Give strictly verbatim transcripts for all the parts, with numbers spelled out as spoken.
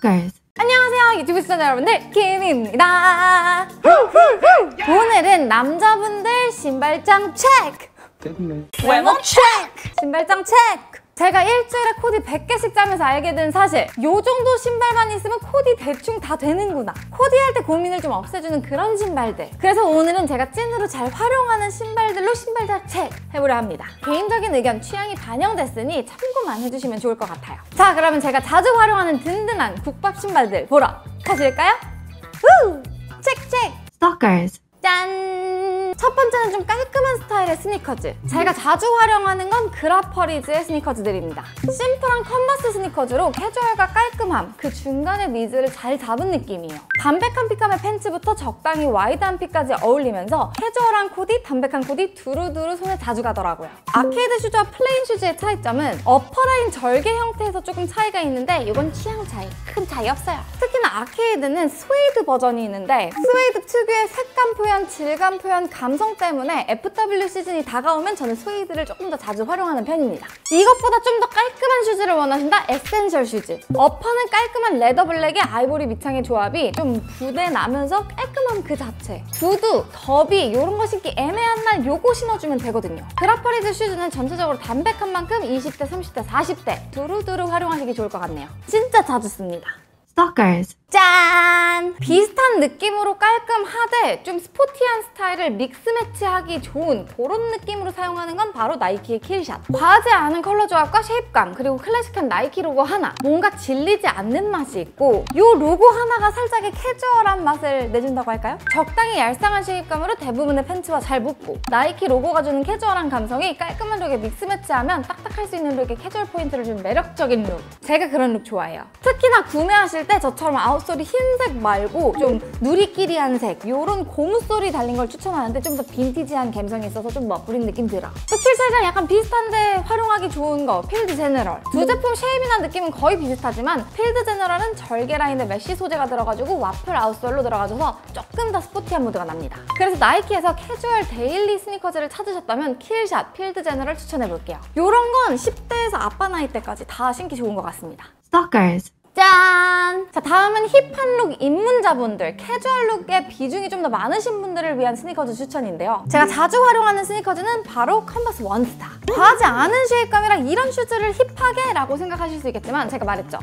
Stalkers. 안녕하세요 유튜브 시청자 여러분들, 김입니다. 오늘은 남자분들 신발장 체크! 외모 체크! 신발장 체크! 제가 일주일에 코디 백 개씩 짜면서 알게 된 사실, 요 정도 신발만 있으면 코디 대충 다 되는구나. 코디할 때 고민을 좀 없애주는 그런 신발들. 그래서 오늘은 제가 찐으로 잘 활용하는 신발들로 신발장 체크 해보려 합니다. 개인적인 의견, 취향이 반영됐으니 참고만 해주시면 좋을 것 같아요. 자, 그러면 제가 자주 활용하는 든든한 국밥 신발들 보러 가실까요? 우! 체크 체크! Stalkers. 짠! 첫 번째는 좀 깔끔한 스타일의 스니커즈. 제가 자주 활용하는 건 그라퍼리즈의 스니커즈들입니다. 심플한 컨버스 스니커즈로 캐주얼과 깔끔함, 그 중간의 니즈를 잘 잡은 느낌이에요. 담백한 핏감의 팬츠부터 적당히 와이드한 핏까지 어울리면서 캐주얼한 코디, 담백한 코디 두루두루 손에 자주 가더라고요. 아케이드 슈즈와 플레인 슈즈의 차이점은 어퍼라인 절개 형태에서 조금 차이가 있는데 이건 취향 차이, 큰 차이 없어요. 특히나 아케이드는 스웨이드 버전이 있는데 스웨이드 특유의 색감 표현, 질감 표현, 감성 때문에 에프더블유 시즌이 다가오면 저는 스웨이드를 조금 더 자주 활용하는 편입니다. 이것보다 좀 더 깔끔한 슈즈를 원하신다? 에센셜 슈즈. 어퍼는 깔끔한 레더 블랙에 아이보리 밑창의 조합이 좀 부대 나면서 깔끔함 그 자체. 구두, 더비 이런 거 신기 애매한 날 요거 신어주면 되거든요. 그라퍼리즈 슈즈는 전체적으로 담백한 만큼 이십 대, 삼십 대, 사십 대 두루두루 활용하시기 좋을 것 같네요. 진짜 자주 씁니다. Stalkers. 짠! 비슷한 느낌으로 깔끔하되 좀 스포티한 스타일을 믹스 매치하기 좋은 그런 느낌으로 사용하는 건 바로 나이키의 킬샷. 과하지 않은 컬러 조합과 쉐입감, 그리고 클래식한 나이키 로고 하나, 뭔가 질리지 않는 맛이 있고 이 로고 하나가 살짝의 캐주얼한 맛을 내준다고 할까요? 적당히 얄쌍한 쉐입감으로 대부분의 팬츠와 잘 붙고 나이키 로고가 주는 캐주얼한 감성이 깔끔한 룩에 믹스 매치하면 딱딱할 수 있는 룩에 캐주얼 포인트를 준 매력적인 룩. 제가 그런 룩 좋아해요. 특히나 구매하실 때 저처럼 아웃솔이 흰색 말고 좀 누리끼리한 색, 요런 고무솔이 달린 걸 추천하는데 좀 더 빈티지한 감성이 있어서 좀 멋부린 느낌 들어. 또 킬샷이랑 약간 비슷한데 활용하기 좋은 거 필드 제너럴. 두 제품 쉐입이나 느낌은 거의 비슷하지만 필드 제너럴은 절개 라인에 메쉬 소재가 들어가지고 와플 아웃솔로 들어가줘서 조금 더 스포티한 무드가 납니다. 그래서 나이키에서 캐주얼 데일리 스니커즈를 찾으셨다면 킬샷, 필드 제너럴 추천해볼게요. 요런 건 십 대에서 아빠 나이 때까지 다 신기 좋은 것 같습니다. Stalkers. 짠! 자, 다음은 힙한 룩 입문자분들, 캐주얼 룩의 비중이 좀 더 많으신 분들을 위한 스니커즈 추천인데요. 제가 자주 활용하는 스니커즈는 바로 컨버스 원스타. 과하지 않은 쉐입감이랑 이런 슈즈를 힙하게 라고 생각하실 수 있겠지만 제가 말했죠.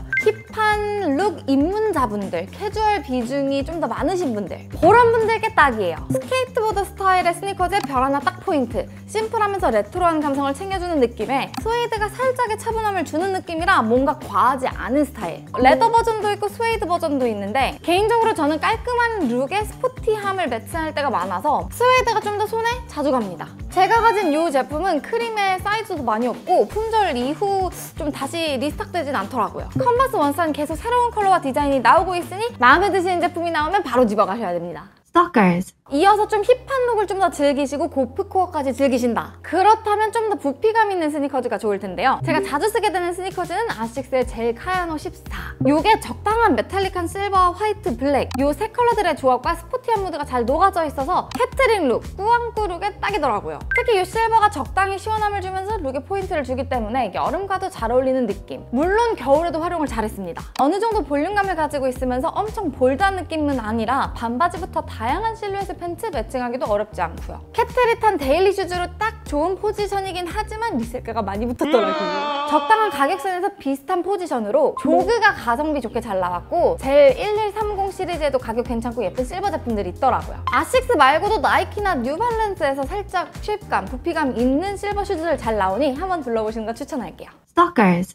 힙한 룩 입문자분들, 캐주얼 비중이 좀 더 많으신 분들, 그런 분들께 딱이에요. 스케이트보드 스타일의 스니커즈의 별 하나 딱 포인트. 심플하면서 레트로한 감성을 챙겨주는 느낌에 스웨이드가 살짝의 차분함을 주는 느낌이라 뭔가 과하지 않은 스타일. 레더 버전도 있고 스웨이드 버전도 있는데 개인적으로 저는 깔끔한 룩에 스포티함을 매치할 때가 많아서 스웨이드가 좀 더 손에 자주 갑니다. 제가 가진 이 제품은 크림의 사이즈도 많이 없고 품절 이후 좀 다시 리스탁되진 않더라고요. 컨버스 원스타는 계속 새로운 컬러와 디자인이 나오고 있으니 마음에 드시는 제품이 나오면 바로 집어가셔야 됩니다. Stalkers. 이어서 좀 힙한 룩을 좀 더 즐기시고 고프코어까지 즐기신다. 그렇다면 좀 더 부피감 있는 스니커즈가 좋을 텐데요. 제가 자주 쓰게 되는 스니커즈는 아식스의 젤 카야노 십사. 요게 적당한 메탈릭한 실버와 화이트, 블랙 요 세 컬러들의 조합과 스포티한 무드가 잘 녹아져 있어서 캐트링 룩, 꾸안꾸 룩에 딱이더라고요. 특히 이 실버가 적당히 시원함을 주면서 룩에 포인트를 주기 때문에 여름과도 잘 어울리는 느낌. 물론 겨울에도 활용을 잘했습니다. 어느 정도 볼륨감을 가지고 있으면서 엄청 볼드한 느낌은 아니라 반바지부터 다양한 실루엣의 팬츠 매칭하기도 어렵지 않고요. 캐트릿한 데일리 슈즈로 딱 좋은 포지션이긴 하지만 리셀가가 많이 붙었더라고요. 적당한 가격선에서 비슷한 포지션으로 조그가 가성비 좋게 잘 나왔고 젤 일일삼공 시리즈에도 가격 괜찮고 예쁜 실버 제품들이 있더라고요. 아식스 말고도 나이키나 뉴발란스에서 살짝 쉐입감, 부피감 있는 실버 슈즈를 잘 나오니 한번 둘러보시는 거 추천할게요. Stalkers.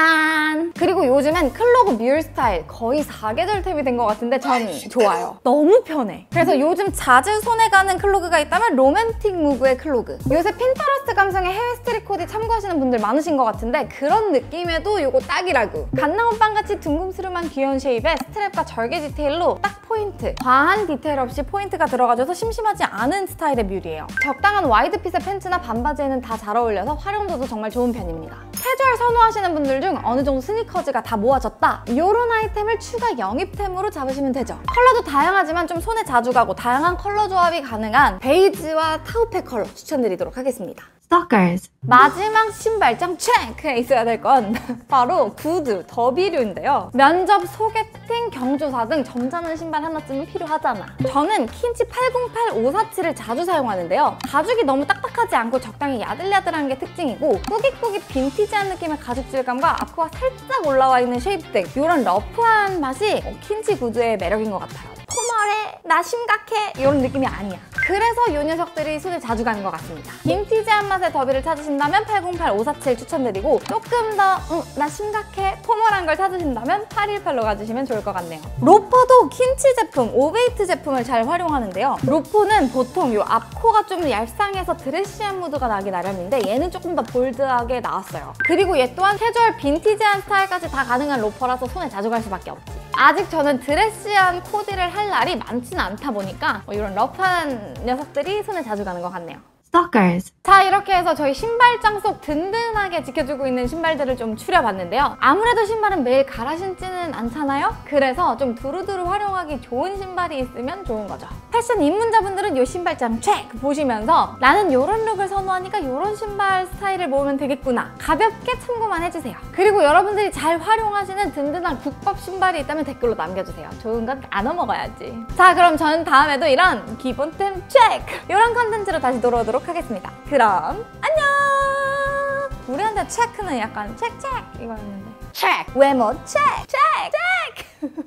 짠! 그리고 요즘엔 클로그 뮬 스타일 거의 사계절템이 된 것 같은데 전 좋아요. 너무 편해. 그래서 요즘 자주 손에 가는 클로그가 있다면 로맨틱 무브의 클로그. 요새 핀터러스트 감성의 해외 스트릿 코디 참고하시는 분들 많으신 것 같은데 그런 느낌에도 요거 딱이라고. 갓 나온 빵같이 둥금스름한 귀여운 쉐입에 스트랩과 절개 디테일로 딱 포인트. 과한 디테일 없이 포인트가 들어가줘서 심심하지 않은 스타일의 뮬이에요. 적당한 와이드핏의 팬츠나 반바지에는 다 잘 어울려서 활용도도 정말 좋은 편입니다. 캐주얼 선호하시는 분들 중 어느 정도 스니커즈가 다 모아졌다, 이런 아이템을 추가 영입템으로 잡으시면 되죠. 컬러도 다양하지만 좀 손에 자주 가고 다양한 컬러 조합이 가능한 베이지와 타우페 컬러 추천드리도록 하겠습니다. Stalkers. 마지막 신발장 체크에 있어야 될 건 바로 구두, 더비류인데요. 면접, 소개팅, 경조사 등 점잖은 신발 하나쯤은 필요하잖아. 저는 킨치 팔공팔 오사칠을 자주 사용하는데요. 가죽이 너무 딱딱하지 않고 적당히 야들야들한 게 특징이고 꾸깃꾸깃 빈티지한 느낌의 가죽 질감과 앞코가 살짝 올라와 있는 쉐입 등 이런 러프한 맛이 킨치 구두의 매력인 것 같아요. 포멀해, 나 심각해 이런 느낌이 아니야. 그래서 이 녀석들이 손에 자주 가는 것 같습니다. 빈티지한 맛의 더비를 찾으신다면 팔공팔 오사칠 추천드리고 조금 더 응, 나 심각해, 포멀한 걸 찾으신다면 팔일팔로 가주시면 좋을 것 같네요. 로퍼도 킨치 제품, 오베이트 제품을 잘 활용하는데요. 로퍼는 보통 이 앞코가 좀 얄쌍해서 드레시한 무드가 나기 나름인데 얘는 조금 더 볼드하게 나왔어요. 그리고 얘 또한 캐주얼 빈티지한 스타일까지 다 가능한 로퍼라서 손에 자주 갈 수밖에 없지. 아직 저는 드레시한 코디를 할 날이 많지는 않다 보니까 뭐 이런 러프한 녀석들이 손에 자주 가는 것 같네요. Stalkers. 자, 이렇게 해서 저희 신발장 속 든든하게 지켜주고 있는 신발들을 좀 추려봤는데요. 아무래도 신발은 매일 갈아 신지는 않잖아요? 그래서 좀 두루두루 활용하기 좋은 신발이 있으면 좋은 거죠. 패션 입문자분들은 이 신발장 체크 보시면서 나는 이런 룩을 선호하니까 이런 신발 스타일을 모으면 되겠구나. 가볍게 참고만 해주세요. 그리고 여러분들이 잘 활용하시는 든든한 국밥 신발이 있다면 댓글로 남겨주세요. 좋은 건 나눠 먹어야지. 자, 그럼 저는 다음에도 이런 기본템 체크! 이런 컨텐츠로 다시 돌아오도록 하겠습니다. 그럼 안녕! 우리한테 체크는 약간 체크 체크 이거였는데 체크! 외모 체크! 체크! 체크!